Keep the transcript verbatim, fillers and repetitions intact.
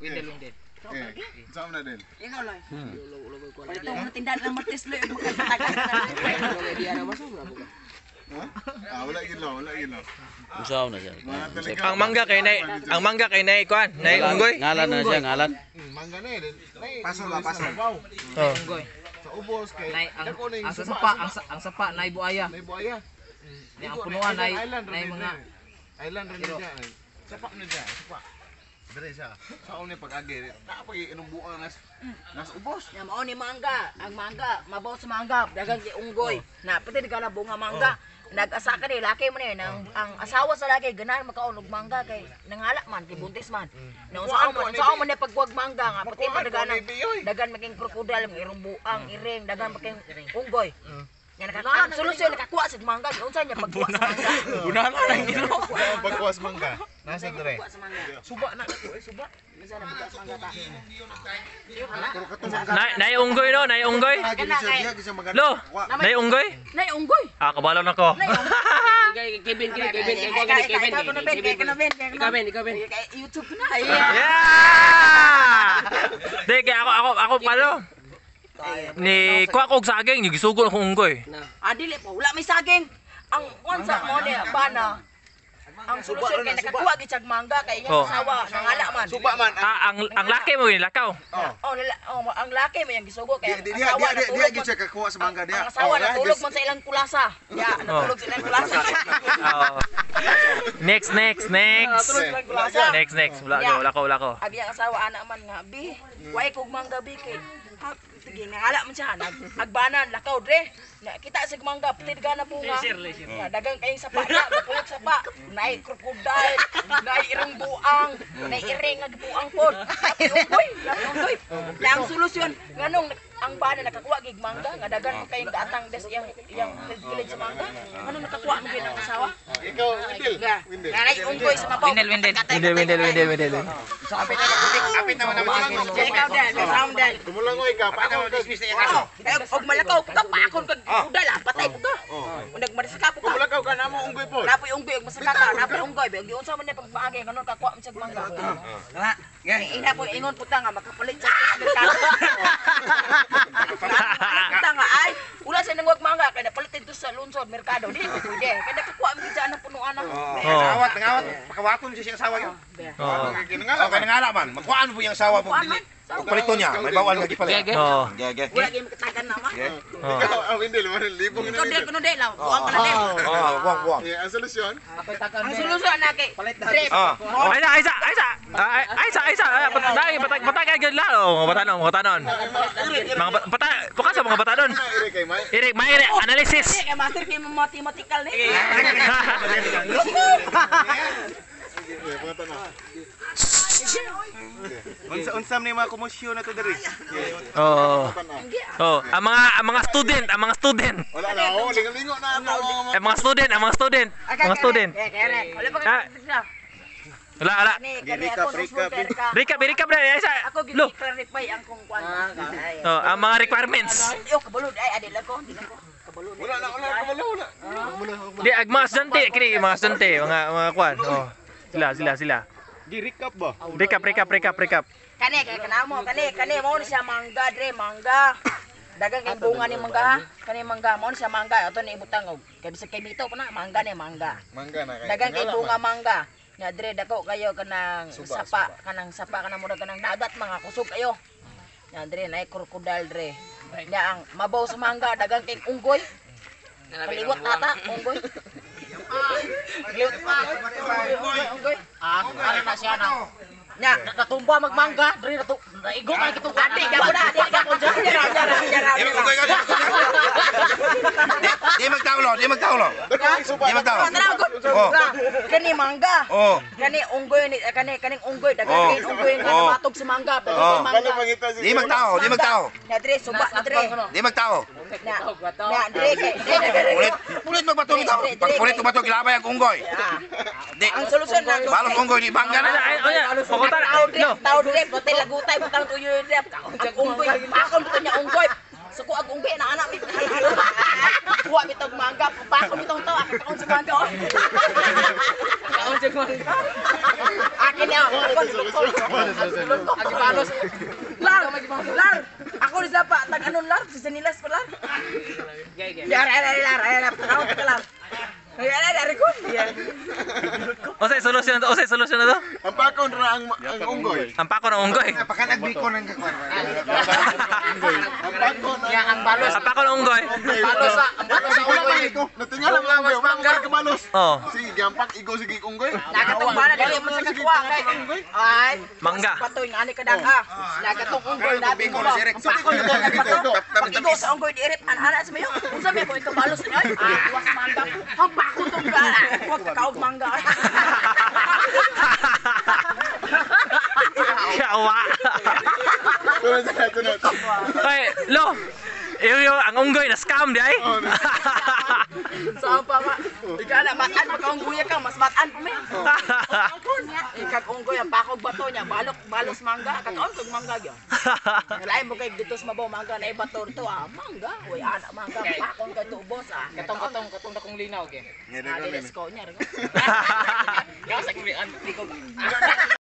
Windel, windel. Sama na din. Ikaw lang. Ito mo tindahan ng martis lo yung magkatagal. Dia na masuk berapa? Ah, wala gid lang, wala gid lang. Usaw na siya. Ang mangga kay nay, ang mangga kay nay kuan, nay unggoy. Ngalan na siya, ngalan. Mangga na din. Paso la, paso. Oh. Unggoy. Sa ubos kay Nay ang dako na yung ang suba, sapa, suba. ang sa- ang sapa nay buaya. Nay buaya. Ni ang punuan nay Island nay rin mga din. Island rin din diyan. Sapa na diyan, sapa. Dire siya. Sa una pag-agi, na pag inubuan nas nas ubos. Ya mao ni mangga, ang mangga, mabaw sa mangga, dagang gi unggoy. Na pati di ka na bunga mangga. Nag-asa ka ni laki mo ni ang ang asawa sa laki ganahan makaon og mangga kay nangala man kay buntis man. Nang sa mo, sa mo ni pagwag mangga nga pati dagan dagan making krokodil, irong buang, iring, dagan making unggoy. Yan naka ang solusyon nakakuha sa mangga, unsa niya pagkuha sa mangga. Gunahan na lang gino. Pagkuwas mangga. Nasa dire. Pagkuha sa mangga. Suba na ako, eh suba. Unsa na pagkuha sa mangga ta? Pero katong mangga. Nay nay unggoy no, nay unggoy. Kana kay Lo, nay unggoy. nay unggoy. Ah, kabalo na ko. Kevin, Kevin, Kevin, Kevin, Ikaw Kevin, ikaw Kevin, kuno ben, kay kuno ben, kay Ikaw ben, ikaw ben. kay YouTube na. Yeah! Di kay ako ako ako palo. Ni kuha ko og saging, yung gisugo akong unggoy. Ah, dili po. Wala may saging. Ang onsa mo ni bana. Ang solusyon kay nakakuha gid siyang mangga kay iyang Oh. asawa nangala man. Suba man. Ah, ang ang laki mo lakaw. Oh, nila, oh, ang laki mo yung gisugo kay Di ang dia asawa dia dia natulog gid man. siya kakuha sa mangga dia. Ang asawa natulog man sa ilang kulasa. Ya, natulog sa ilang kulasa. Oh. Next, next, next. Natulog sa ilang kulasa. Next, next. Wala ko, wala ko, wala ko. Abi ang asawa ana man nga bi. Way kog mangga bi kay. Ha, sige nangala man siya nag agbanan lakaw dre. Na kita sa mangga pati gana bunga. Ya, dagang kayong sapa na, mapulot sapa. Nay krokodil, nay irong buang, nay iring nga buang pod. Unggoy, unggoy. Ang solusyon nganong ang bana nakakuha gig mangga nga dagan kayong datang des yang yang kilid sa mangga. Ano nakakuha mo gid ang asawa? Ikaw, Windel. Nga, nay unggoy sa mabaw. Windel, windel. Windel, windel, windel, windel. Apit na putik, apit naman na mga. Ikaw dal, sound dal. Tumulang ko ikaw, pa ako dismiss na Oh, eh, og malakaw ka pa akon kag udal ah, patay ko ka. Undag marisaka po ka. Tumulakaw ka na mo unggoy po. Napoy unggoy og masaka ka, napoy unggoy, bag di unsa man ni pagpaagi kanon ka kuha man sa mangga. Nga, ina po ingon puta nga makapalit sa merkado. Puta nga ay, wala sa nangwag mangga kay napalit dito sa lungsod merkado. Di ko pwede. Kay nakakuha man gid ang punuan na. Oh. Awat, ngawat, pakawaton siya siyang asawa yun. Oh. Kinangala, kinangala man. Magkuhaan po yung asawa po. Palito niya, may bawal nga gipalit. Oh. Gege. Wala gyud makatagan na ma. Oh. Ikaw, ah, Windel, wala libong Ikaw dil kuno dil, buang ka na dil. Oh, wang, wang. Ang solusyon? Ang solusyon na kay Dre. Ah. Ay sa, ay sa, ay sa. Ay, ay sa, ay sa. Patay, patay, patay kay gid lao. Mga batanon, mga batanon. Mga ba- patay, bukas sa mga batanon. Iri kay May. Irik, may irik, analysis. Kay master kay mathematical ni. Unsa unsam ni mga komosyon na to diri? Oh. Oh, ang mga ang mga student, ang mga student. Wala na, oh, lingo-lingo na ako. Ang mga student, ang mga student. Mga student. Eh, kere. Wala pa Ah. ka. Wala, wala. Ni kani ako Recap, recap. Recap, recap na. Ay sa. Ako Lo. gi-clarify ang kung kwan. Oh, ang mga requirements. Yo kabulod ay adil ako, dili ko. Kabulod. Wala na, wala na, wala, wala. Di ag mga estudyante, kini mga estudyante, mga mga kwan. Oh. Sila, sila, sila. Gi-recap ba? Recap, recap, recap, recap. Kani kay kanamo, kani kani mo ni siya mangga dre, mangga. Dagang kay bunga ni mangga ha. Kani mangga mo ni siya mangga ato ni ibutang og. Kay bisag kay mito pa na mangga ni mangga. Mangga na kay. Dagang kay bunga mangga. Nga dre dako kayo kanang sapa, kanang sapa kanang murag kanang dagat mga kusog kayo. Nga dre nay krokodil dre. Nga ang mabaw sa mangga dagang kay unggoy. Kaliwat ata unggoy. Kaliwat pa. Unggoy, unggoy. Ah, ano na siya na. Nya, natumba magmangga, dre nato. Naigo ka kitong ate, gabo na, ate, gabo jara jara jara jara. Di magtaulo, di magtaulo. Di magtaulo. Oh. Kani mangga. Oh. Kani unggoy ni kani kaning unggoy dagan Oh. kay unggoy nga Oh. namatog sa mangga, pero Oh. sa mangga. Di magtao, di magtao. Na dre suba na dre. Di magtao. Na. Na dre kay dre. Pulit, pulit magbato bitaw. Pag pulit magbato gilabay ang unggoy. Di. Ang solusyon na Balong unggoy di bangga Ay, na. ay, ay, pakutan. tao dre, No. tao dre, botay lagutay butang tuyo dre. Ang unggoy, pakon bitaw niya unggoy. Suko ag unggoy na anak bitaw. Kuha bitaw mangga, pakon bitaw to, akon sa mangga. Kaon sa mangga. akin niya. Ako nagluto. Agi balos. Lar, lar. Ako ni sapa tag anon lar, sa sinilas pa lar. Gay gay. Lar, lar, lar, lar, lar. Ako ka lar. Ay, ay, ay, ko. Usay solusyon na to, usay solusyon na to. Ang pakon ra ang ang unggoy. Ang pako ng unggoy. Pakanagbiko ng kakwan. Ang pakon Ya ang balos. Ang pako ng unggoy. Balos sa ang balos sa Wala unggoy. man ito. Natingal ang unggoy. Wala man kamalos. Oh, Sige, gampak igo sige unggoy. Nagatong bana dali mo sa kakwa kay. Ay, mangga. patoy nga ni kadaka. Nagatong unggoy dati ko ba. Sabi ko na Pag-igo sa unggoy diret ana sa mayo. Kung sabi ko ikabalos ni ay, ah, was mangga. Hamba ko tong ga. Huwag ka kaog mangga. Yawa. Tunod na, tunod. Ay, lo. Iyo yo ang unggoy na scam di ay. Saan pa ma? Ika na, matan pa kaong guya ka, mas matan pa may. Ikag unggoy, ang pakog bato niya, balok, balos mangga, kakaon kag mangga yun. Lain mo kay dito sa mabaw mangga na ibator to ah, mangga, uy ana mangga, pakong kay tubos ah. Katong katong katong dakong linaw kay. Ah, let's go niya. Gawa sa kimian.